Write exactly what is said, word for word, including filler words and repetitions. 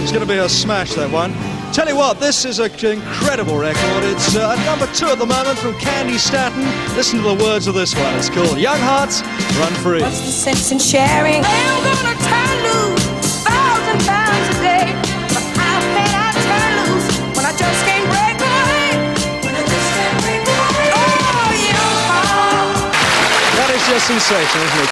It's going to be a smash, that one. Tell you what, this is an incredible record. It's uh, at number two at the moment from Candy Staton. Listen to the words of this one. It's called Young Hearts Run Free. What's the sense in sharing? I'm gonna turn loose a thousand times a day. But how can I turn loose when I just can't break away? When I just can't break away. Oh, young heart. That is just sensational, isn't it?